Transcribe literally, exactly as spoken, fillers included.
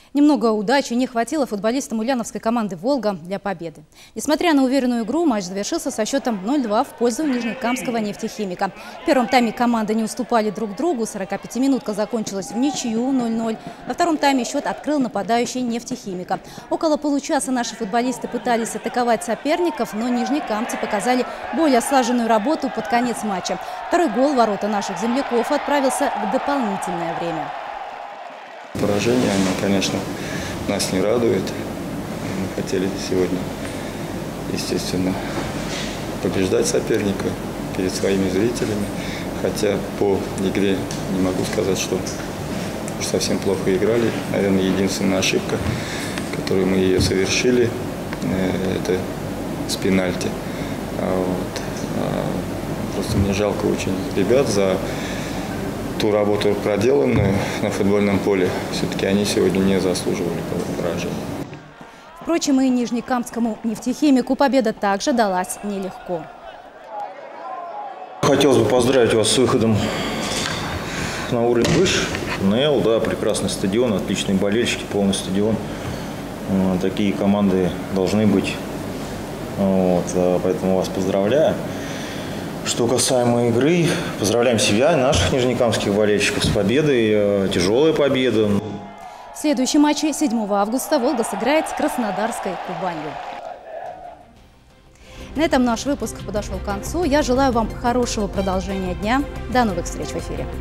Немного удачи не хватило футболистам ульяновской команды «Волга» для победы. Несмотря на уверенную игру, матч завершился со счетом ноль-два в пользу нижнекамского «Нефтехимика». В первом тайме команды не уступали друг другу. сорокапятиминутка закончилась в ничью ноль-ноль. Во втором тайме счет открыл нападающий «Нефтехимика». Около получаса наши футболисты пытались атаковать соперников, но нижнекамцы показали более слаженную работу под конец матча. Второй гол в ворота наших земляков отправился в дополнительное время. Поражение, оно, конечно, нас не радует. Мы хотели сегодня, естественно, побеждать соперника перед своими зрителями. Хотя по игре не могу сказать, что уж совсем плохо играли. Наверное, единственная ошибка, которую мы ее совершили, это с пенальти. Вот. Просто мне жалко очень ребят за ту работу, проделанную на футбольном поле. Все-таки они сегодня не заслуживали поражения. Впрочем, и нижнекамскому «Нефтехимику» победа также далась нелегко. Хотелось бы поздравить вас с выходом на уровень выше. НЛ, да, прекрасный стадион, отличные болельщики, полный стадион. Такие команды должны быть. Вот, поэтому вас поздравляю. Что касаемо игры, поздравляем себя, наших нижнекамских болельщиков с победой, тяжелая победа. В следующем матче седьмого августа «Волга» сыграет с краснодарской «Кубанью». На этом наш выпуск подошел к концу. Я желаю вам хорошего продолжения дня. До новых встреч в эфире.